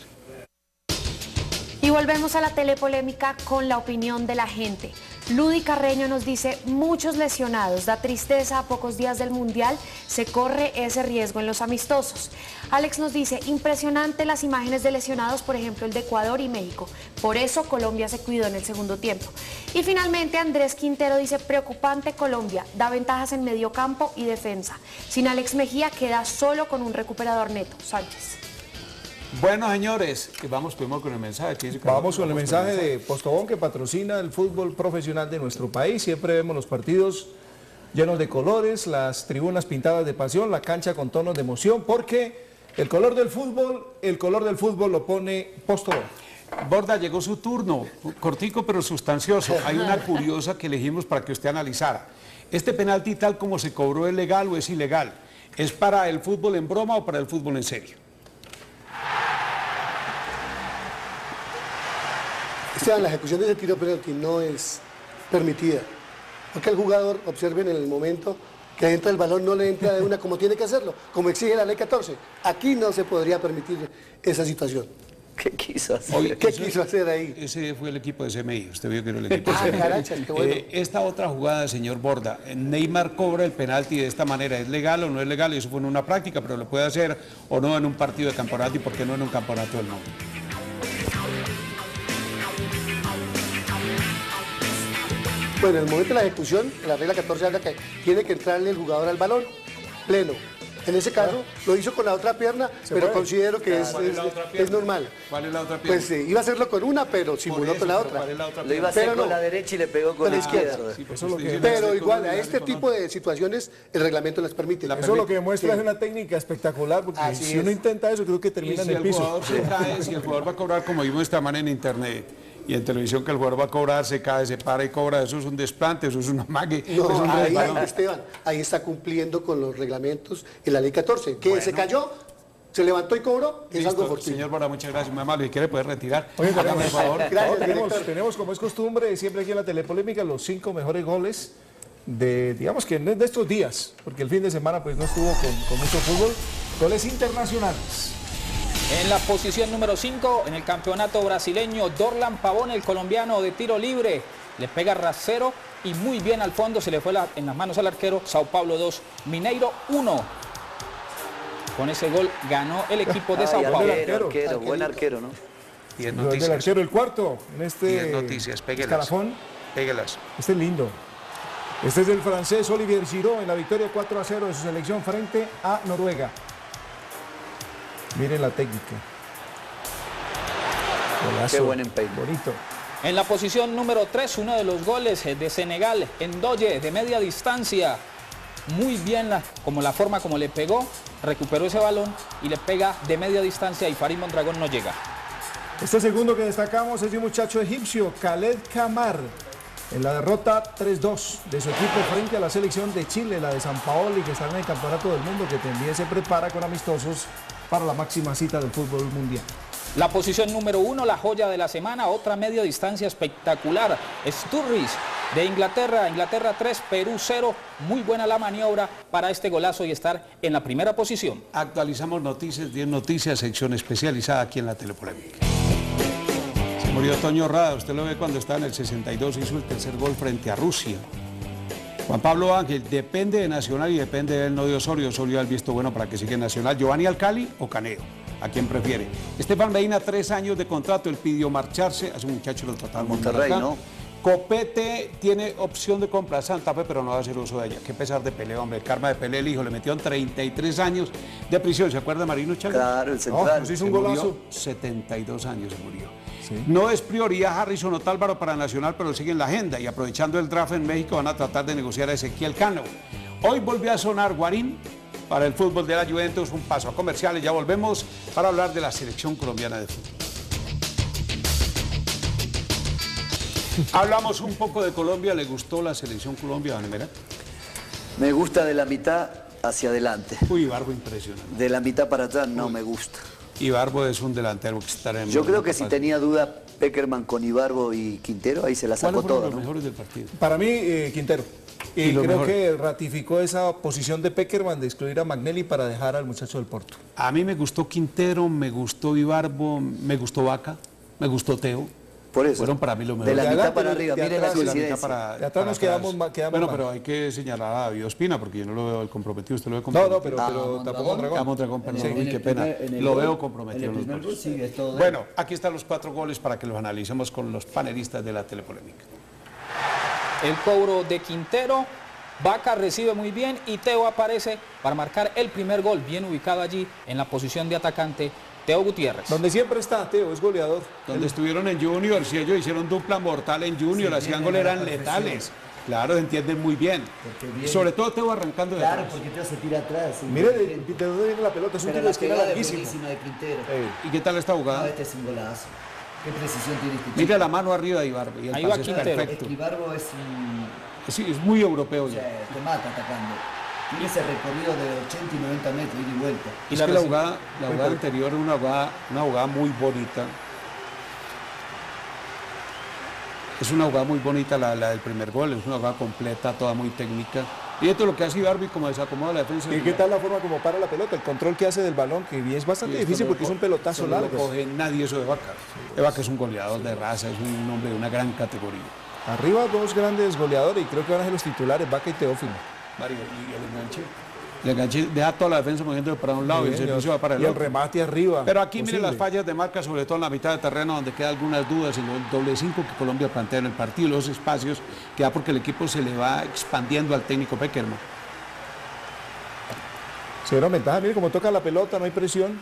Y volvemos a la telepolémica con la opinión de la gente. Ludy Carreño nos dice, muchos lesionados, da tristeza a pocos días del Mundial, se corre ese riesgo en los amistosos. Alex nos dice, impresionante las imágenes de lesionados, por ejemplo el de Ecuador y México, por eso Colombia se cuidó en el segundo tiempo. Y finalmente Andrés Quintero dice, preocupante Colombia, da ventajas en medio campo y defensa. Sin Alex Mejía queda solo con un recuperador neto, Sánchez. Bueno, señores, vamos primero con el mensaje. ¿Qué dice Vamos con el Vamos mensaje de Postobón, que patrocina el fútbol profesional de nuestro país. Siempre vemos los partidos llenos de colores, las tribunas pintadas de pasión, la cancha con tonos de emoción, porque el color del fútbol, el color del fútbol lo pone Postobón. Borda, llegó su turno, cortico pero sustancioso. Hay una curiosa que elegimos para que usted analizara. ¿Este penalti tal como se cobró es legal o es ilegal? ¿Es para el fútbol en broma o para el fútbol en serio? Esteban, la ejecución de ese tiro penalti no es permitida. Porque el jugador, observen en el momento que entra el balón, no le entra de una como tiene que hacerlo, como exige la ley catorce. Aquí no se podría permitir esa situación. ¿Qué quiso hacer? Oye, ¿Qué ese- quiso hacer ahí? Ese fue el equipo de C M I, usted vio que era el equipo de Ah, C M I. carachas, qué bueno. Eh, esta otra jugada, señor Borda, Neymar cobra el penalti de esta manera, ¿es legal o no es legal? Eso fue en una práctica, pero lo puede hacer o no en un partido de campeonato, y por qué no en un campeonato del mundo. Bueno, en el momento de la ejecución, la regla catorce habla que tiene que entrarle el jugador al balón pleno. En ese caso, lo hizo con la otra pierna, pero puede? considero que es, ¿Cuál es es, la otra es pierna? normal. ¿Cuál es la otra pierna? Pues eh, iba a hacerlo con una, pero simuló eso, con la pero otra. ¿cuál es la otra Lo iba a hacer Pero con no. la derecha y le pegó con Con la la izquierda. izquierda. Sí, pues Eso es lo usted que- dice, Pero no sé igual, cómo a le este hace, tipo de situaciones, el reglamento las permite. La Eso lo que demuestra Sí. es una técnica espectacular, porque Así si es. uno intenta eso, creo que Y termina si en el el piso. jugador se cae, si el jugador va a cobrar, como vimos esta mañana en internet y en televisión, que el jugador va a cobrar, se cae, se para y cobra, eso es un desplante, eso es un amague, No, es un ahí, resbalón. Esteban, ahí está cumpliendo con los reglamentos y la ley catorce. Que se cayó, se levantó y cobró, es Listo, algo fortuito. señor Bora, muchas gracias, muy amable. Si quiere, puede retirar. Oye, Hágame el favor. Gracias, No, tenemos, director. tenemos, como es costumbre, siempre aquí en la Telepolémica, los cinco mejores goles de, digamos que de estos días, porque el fin de semana pues no estuvo con, con mucho fútbol, goles internacionales. En la posición número cinco, en el campeonato brasileño, Dorlan Pavón, el colombiano de tiro libre, le pega rasero y muy bien al fondo, se le fue la- en las manos al arquero. Sao Paulo dos, Mineiro uno. Con ese gol ganó el equipo de Ay, Sao Paulo. arquero, arquero, buen arquero, ¿no? Y en Gol del noticias, arquero, el cuarto, en este y en noticias, péguelas, escalafón. péguelas. Este es lindo. Este es del francés Olivier Giroud en la victoria cuatro a cero de su selección frente a Noruega. Miren la técnica. Golazo. Qué buen empeño. Bonito. En la posición número tres, uno de los goles de Senegal, Ndoye, de media distancia. Muy bien, la, como la forma como le pegó, recuperó ese balón y le pega de media distancia y Farid Mondragón no llega. Este segundo que destacamos es de un muchacho egipcio, Khaled Kamar, en la derrota tres dos de su equipo frente a la selección de Chile, la de San Paoli, que está en el Campeonato del Mundo, que también se prepara con amistosos para la máxima cita del fútbol mundial. La posición número uno, la joya de la semana, otra media distancia espectacular. Sturridge de Inglaterra, Inglaterra tres, Perú cero. Muy buena la maniobra para este golazo y estar en la primera posición. Actualizamos noticias, diez noticias, sección especializada aquí en la Telepolémica. Se murió Toño Rada, usted lo ve cuando estaba en el sesenta y dos, hizo el tercer gol frente a Rusia. Juan Pablo Ángel, depende de Nacional y depende de él, no de Osorio. Osorio ha visto bueno para que siga en Nacional. Giovanni Alcali o Caneo, ¿a quién prefiere? Estefan Medina, tres años de contrato, él pidió marcharse, a ese muchacho lo trataron muy mal Monterrey, acá. ¿no? Copete tiene opción de compra a Santa Fe, pero no va a hacer uso de ella. Qué pesar de Pelé, hombre. El karma de Pelé, el hijo, le metieron treinta y tres años de prisión. ¿Se acuerda Marino Chávez? Claro, el central. pues hizo Se un murió, golazo. setenta y dos años se murió. Sí. No es prioridad Harrison Otálvaro para Nacional, pero sigue en la agenda y aprovechando el draft en México van a tratar de negociar a Ezequiel Cano. Hoy volvió a sonar Guarín para el fútbol de la Juventus, un paso a comerciales. Ya volvemos para hablar de la selección colombiana de fútbol. Hablamos un poco de Colombia. ¿Le gustó la selección Colombia, Vanemera? Me gusta de la mitad hacia adelante. Uy, Ibarbo impresionante. De la mitad para atrás no me gusta. Ibarbo es un delantero que está en... Yo creo que si tenía duda Peckerman con Ibarbo y Quintero, ahí se la sacó ¿Cuáles fueron toda, los ¿no? mejores del partido? Para mí, eh, Quintero. Y, Y lo creo mejor. que ratificó esa posición de Peckerman de excluir a Magnelli para dejar al muchacho del Porto. A mí me gustó Quintero, me gustó Ibarbo, me gustó Vaca, me gustó Teo. Por eso. Fueron para mí los De mejores. la De mitad adelante, para de arriba, mire la atrás, de la mitad coincidencia. para- De atrás para nos atrás. quedamos ma- quedamos Bueno, mal. pero hay que señalar a David Ospina, porque yo no lo veo el comprometido, usted lo ve No, comprometido. no, pero, pero Mondragón. tampoco Mondragón. Ah, Mondragón, perdón, En el- uy, en qué el pena. primer- en el Lo gol- veo en comprometido el en los primer goles. gol, sí, es todo de él. Bueno, aquí están los cuatro goles para que los analicemos con los panelistas de la Telepolémica. El cobro de Quintero, Vaca recibe muy bien y Teo aparece para marcar el primer gol, bien ubicado allí en la posición de atacante Teo Gutiérrez. Donde siempre está, Teo, es goleador. Donde estuvieron en Junior, si ellos hicieron dupla mortal en Junior, hacían goles, eran letales. Claro, se entienden muy bien. Sobre todo Teo arrancando de Claro, atrás. porque Teo se tira atrás. Mire de, de dónde viene la pelota, es un Pero tiro de la esquina pegada es larguísimo. buenísima de Quintero. Ey. ¿Y qué tal esta No, jugada? este es un golazo. Qué precisión tiene este chico. Mira la mano arriba de Ibarbo y el Ahí va pase es Quintero. perfecto. Es que Ibarbo es un... Sí, es muy europeo O sea, ya. te mata atacando. Tiene ese recorrido de ochenta y noventa metros, ida y vuelta. Y Es la que la reci- jugada, la jugada anterior era una jugada, una jugada muy bonita. Es una jugada muy bonita la, la del primer gol, es una jugada completa, toda muy técnica. Y esto es lo que hace Ibarbo como desacomoda la defensa. ¿Y qué tal la forma como para la pelota? El control que hace del balón, que es bastante Y esto difícil no porque lo es un co- pelotazo no lo largo. coge nadie eso de Vaca. De Vaca es un goleador de raza, es un hombre de una gran categoría. Arriba dos grandes goleadores y creo que van a ser los titulares, Vaca y Teófilo. Mario, y el enganche. El enganche deja toda la defensa moviendo para un lado y el Bien, servicio va para el y el otro. remate arriba. Pero aquí miren posible. las fallas de marca, sobre todo en la mitad de terreno, donde quedan algunas dudas en el doble cinco que Colombia plantea en el partido, los espacios que da porque el equipo se le va expandiendo al técnico Peckerman. Se dieron ventaja, mire cómo toca la pelota, no hay presión.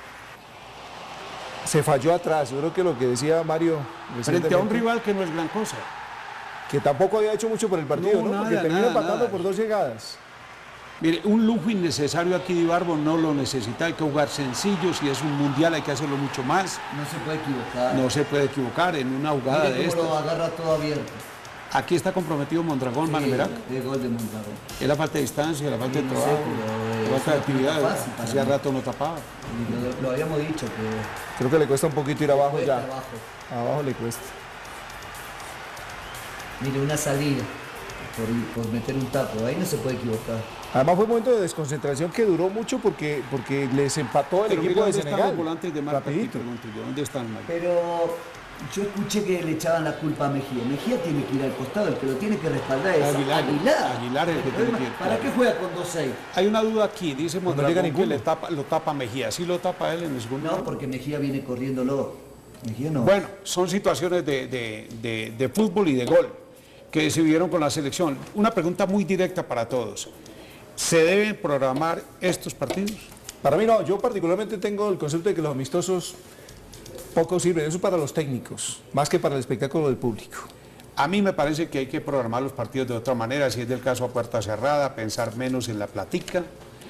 Se falló atrás, yo creo que lo que decía Mario... Frente a un rival que no es gran cosa. Que tampoco había hecho mucho por el partido, ¿no? No, Porque nada, termina nada, empatando nada. por dos llegadas. Mire, un lujo innecesario aquí de Ibarbo no lo necesita, hay que jugar sencillo, si es un mundial hay que hacerlo mucho más. No se puede equivocar. No se puede equivocar en una jugada Mire de cómo estas. lo agarra todo abierto. Aquí está comprometido Mondragón, Sí, Manemerac. de gol de Mondragón. Es la falta de distancia, la falta de Sí, no sé, trabajo, pero, eh, la falta de es una actividad. pelota fácil para Hacía mí. rato no tapaba. Y Lo, lo habíamos dicho que Creo que le cuesta un poquito ir abajo cuesta ya. abajo. Abajo le cuesta. Mire, una salida por, por meter un tapo, ahí no se puede equivocar. Además fue un momento de desconcentración que duró mucho porque, porque les empató el Pero equipo mira, de ¿dónde están Senegal. los volantes de marca? Aquí, Rapidito. pregunto yo, ¿dónde están, Mike? Pero yo escuché que le echaban la culpa a Mejía. Mejía tiene que ir al costado, el que lo tiene que respaldar es Aguilar. Aguilar. Aguilar es el que tiene que ir, ¿Para claro. qué juega con dos seis? Hay una duda aquí, dice Pues no Mondragón llega que ninguno. le tapa, lo tapa Mejía. ¿Sí lo tapa él en el segundo? No, porque Mejía viene corriéndolo. Mejía no. Bueno, son situaciones de, de- de- de fútbol y de gol que se vivieron con la selección. Una pregunta muy directa para todos. ¿Se deben programar estos partidos? Para mí no, yo particularmente tengo el concepto de que los amistosos poco sirven, eso es para los técnicos, más que para el espectáculo del público. A mí me parece que hay que programar los partidos de otra manera, si es del caso a puerta cerrada, pensar menos en la platica,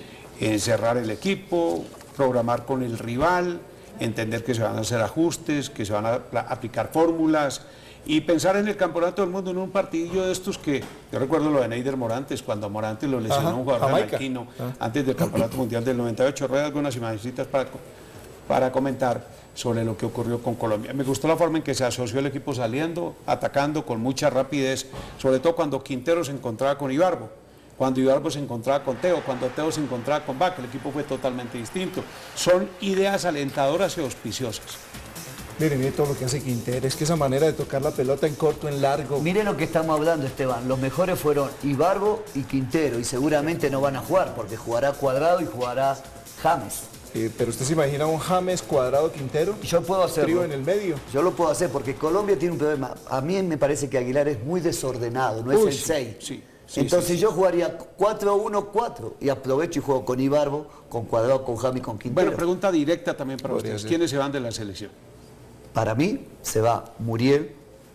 en cerrar el equipo, programar con el rival, entender que se van a hacer ajustes, que se van a pla- aplicar fórmulas y pensar en el campeonato del mundo en un partidillo de estos que, yo recuerdo lo de Neider Morantes, cuando Morantes lo lesionó Ajá, un jugador Jamaica. jamaiquino Ah. antes del campeonato mundial del noventa y ocho, rueda algunas imagencitas para, co- para comentar sobre lo que ocurrió con Colombia. Me gustó la forma en que se asoció el equipo saliendo, atacando con mucha rapidez, sobre todo cuando Quintero se encontraba con Ibarbo, cuando Ibarbo se encontraba con Teo, cuando Teo se encontraba con Vaca, el equipo fue totalmente distinto. Son ideas alentadoras y auspiciosas. Miren, miren todo lo que hace Quintero, es que esa manera de tocar la pelota en corto, en largo. Mire lo que estamos hablando, Esteban. Los mejores fueron Ibarbo y Quintero y seguramente no van a jugar porque jugará Cuadrado y jugará James. Eh, pero usted se imagina un James Cuadrado Quintero. Yo puedo hacerlo. Trío en el medio. Yo lo puedo hacer porque Colombia tiene un problema. A mí me parece que Aguilar es muy desordenado, no es Uy, el sí, seis. sí, sí, Entonces sí, sí. yo jugaría cuatro uno cuatro y aprovecho y juego con Ibarbo, con Cuadrado, con James y con Quintero. Bueno, pregunta directa también para Podría ustedes. ser. ¿Quiénes se van de la selección? Para mí se va Muriel,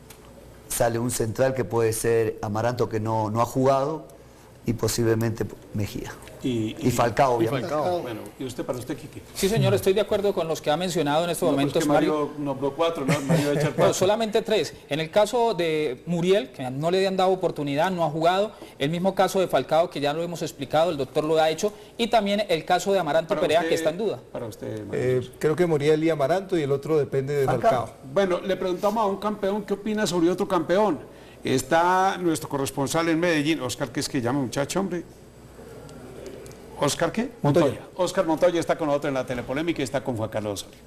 sale un central que puede ser Amaranto que no, no ha jugado y posiblemente Mejía. Y, Y Falcao, obviamente. Falcao. Bueno, ¿y usted para usted, Quique? Sí, señor, estoy de acuerdo con los que ha mencionado en estos No, pues momentos, que Mario. Mario nombró cuatro, ¿no? Mario va a echar No, cuatro. solamente tres. En el caso de Muriel, que no le han dado oportunidad, no ha jugado. El mismo caso de Falcao, que ya lo hemos explicado, el doctor lo ha hecho. Y también el caso de Amaranto Para Perea, usted- que está en duda. Para usted, Mario. Eh, creo que Muriel y Amaranto y el otro depende de Falcao. Falcao. Bueno, le preguntamos a un campeón qué opina sobre otro campeón. Está nuestro corresponsal en Medellín, Oscar, ¿qué es que llama, muchacho, hombre? ¿Oscar qué? Montoya. Oscar Montoya está con nosotros en la telepolémica y está con Juan Carlos Osorio.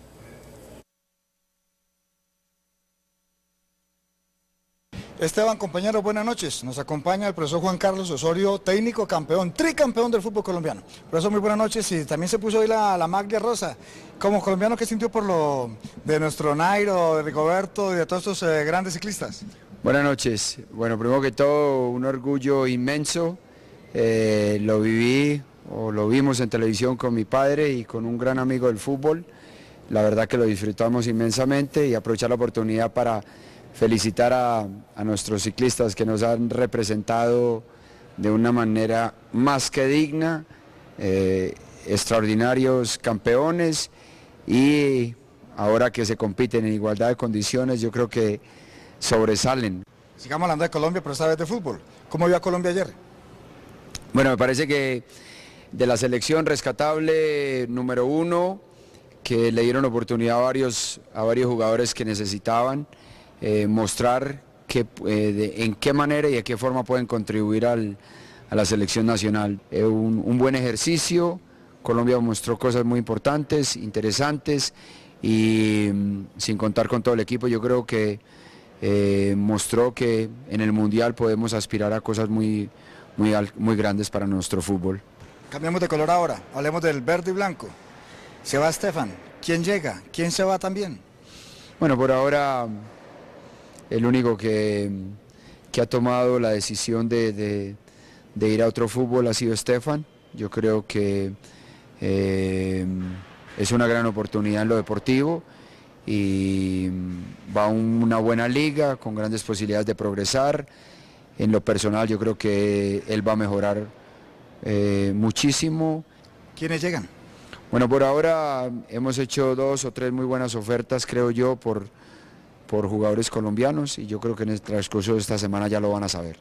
Esteban, compañeros, buenas noches. Nos acompaña el profesor Juan Carlos Osorio, técnico, campeón, tricampeón del fútbol colombiano. Profesor, muy buenas noches. Y también se puso hoy la, la maglia rosa. Como colombiano, ¿qué sintió por lo de nuestro Nairo, de Rigoberto y de todos estos eh, grandes ciclistas? Buenas noches. Bueno, primero que todo, un orgullo inmenso. Eh, lo viví o lo vimos en televisión con mi padre y con un gran amigo del fútbol. La verdad que lo disfrutamos inmensamente y aprovechar la oportunidad para felicitar a, a nuestros ciclistas que nos han representado de una manera más que digna, eh, extraordinarios campeones y ahora que se compiten en igualdad de condiciones yo creo que sobresalen. Sigamos hablando de Colombia, pero esta vez de fútbol. ¿Cómo vio a Colombia ayer? Bueno, me parece que de la selección rescatable número uno, que le dieron oportunidad a varios, a varios jugadores que necesitaban eh, mostrar que, eh, de, en qué manera y de qué forma pueden contribuir al, a la selección nacional. Eh, un, un buen ejercicio, Colombia mostró cosas muy importantes, interesantes y mm, sin contar con todo el equipo yo creo que eh, mostró que en el Mundial podemos aspirar a cosas muy, muy, al- muy grandes para nuestro fútbol. Cambiamos de color ahora. Hablemos del verde y blanco. Se va Estefan. ¿Quién llega? ¿Quién se va también? Bueno, por ahora el único que, que ha tomado la decisión de, de- de ir a otro fútbol ha sido Estefan. Yo creo que Eh, es una gran oportunidad en lo deportivo y va a una buena liga con grandes posibilidades de progresar. En lo personal yo creo que él va a mejorar eh, muchísimo. ¿Quiénes llegan? Bueno, por ahora hemos hecho dos o tres muy buenas ofertas, creo yo, por, por jugadores colombianos y yo creo que en el transcurso de esta semana ya lo van a saber.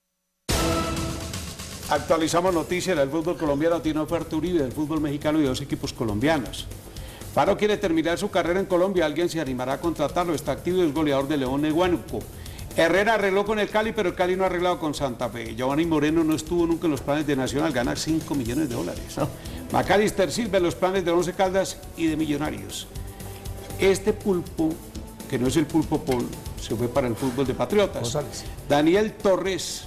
Actualizamos noticias, el fútbol colombiano tiene oferta Uribe del fútbol mexicano y dos equipos colombianos. Faro quiere terminar su carrera en Colombia, alguien se animará a contratarlo, está activo y es goleador de León de Huánuco. Herrera arregló con el Cali, pero el Cali no ha arreglado con Santa Fe. Giovanni Moreno no estuvo nunca en los planes de Nacional, gana cinco millones de dólares. ¿no? Macalister Silva en los planes de Once Caldas y de Millonarios. Este pulpo, que no es el Pulpo Paul, se fue para el fútbol de Patriotas. González. Daniel Torres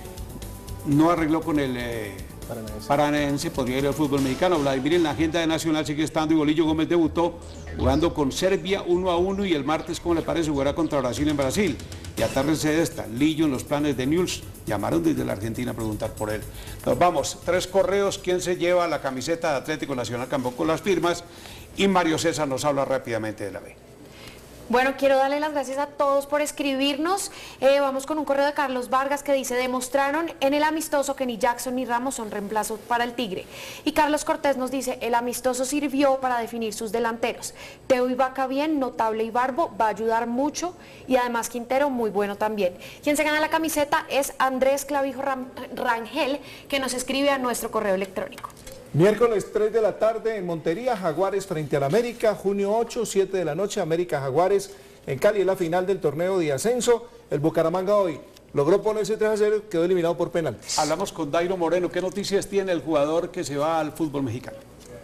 no arregló con el eh, Paranaense. Paranaense, podría ir al fútbol mexicano. Vladimir en la agenda de Nacional sigue estando y Bolillo Gómez debutó jugando con Serbia uno a uno y el martes, ¿cómo le parece? Jugará contra Brasil en Brasil. Y atárense de esta, Lillo en los planes de News, llamaron desde la Argentina a preguntar por él. Nos vamos, tres correos, ¿quién se lleva la camiseta de Atlético Nacional Campeón con las firmas? Y Mario César nos habla rápidamente de la B. Bueno, quiero darle las gracias a todos por escribirnos. Eh, vamos con un correo de Carlos Vargas que dice: demostraron en el amistoso que ni Jackson ni Ramos son reemplazos para el Tigre. Y Carlos Cortés nos dice: el amistoso sirvió para definir sus delanteros. Teo Ibaka bien, Notable y Barbo, va a ayudar mucho. Y además Quintero muy bueno también. Quien se gana la camiseta es Andrés Clavijo Ram Rangel, que nos escribe a nuestro correo electrónico. Miércoles tres de la tarde en Montería, Jaguares frente al América, junio ocho, siete de la noche, América Jaguares en Cali, en la final del torneo de ascenso. El Bucaramanga hoy logró ponerse tres a cero, quedó eliminado por penaltis. Hablamos con Dairo Moreno, ¿qué noticias tiene el jugador que se va al fútbol mexicano?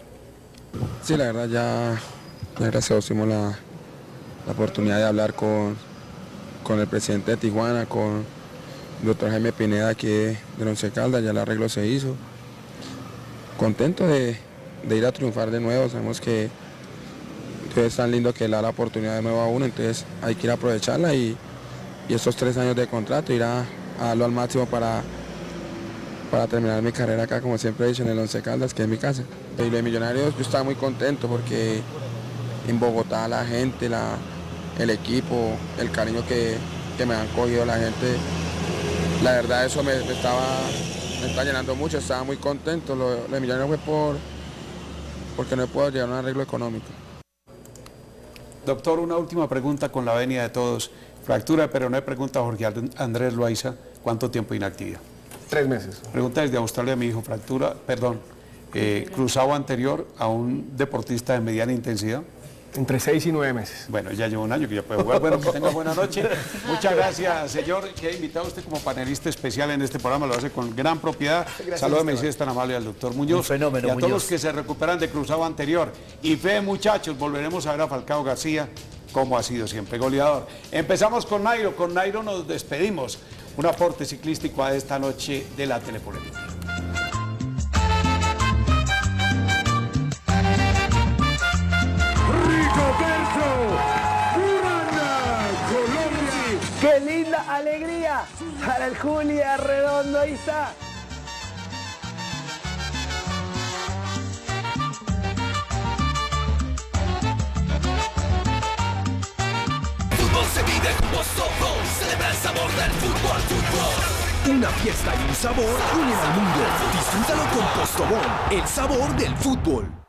Sí, la verdad ya, ya gracias a Dios tuvimos la, la oportunidad de hablar con, con el presidente de Tijuana, con el doctor Jaime Pineda aquí de, de Once Caldas, ya el arreglo se hizo. Contento de, de ir a triunfar de nuevo, sabemos que, que es tan lindo que le da la oportunidad de nuevo a uno, entonces hay que ir a aprovecharla y, y estos tres años de contrato ir a, a darlo al máximo para, para terminar mi carrera acá, como siempre he dicho, en el Once Caldas, que es mi casa. Y los Millonarios, yo estaba muy contento porque en Bogotá la gente, la, el equipo, el cariño que, que me han cogido la gente, la verdad eso me, me estaba... me está llenando mucho, estaba muy contento. Lo, lo de Millonarios fue por, porque no puedo llegar a un arreglo económico. Doctor, una última pregunta con la venia de todos. Fractura de peroné, pregunta Jorge Andrés Loaiza, ¿cuánto tiempo de inactividad? Tres meses. Pregunta desde Australia, mi hijo, fractura, perdón, eh, cruzado anterior a un deportista de mediana intensidad. Entre seis y nueve meses. Bueno, ya lleva un año que ya puede jugar. Bueno, que tenga buena noche. Muchas gracias, señor, que ha invitado a usted como panelista especial en este programa. Lo hace con gran propiedad. Salúdeme si es tan amable al doctor Muñoz. Un fenómeno, y a Muñoz. todos los que se recuperan de cruzado anterior. Y fe, muchachos, volveremos a ver a Falcao García, como ha sido siempre goleador. Empezamos con Nairo. Con Nairo nos despedimos. Un aporte ciclístico a esta noche de la Telepolémica. ¡Qué linda alegría para el Julia Redondo! Ahí está. Fútbol se vive como todos, celebra el sabor del fútbol, fútbol. Una fiesta y un sabor unen al mundo. Disfrútalo con Postobón, el sabor del fútbol.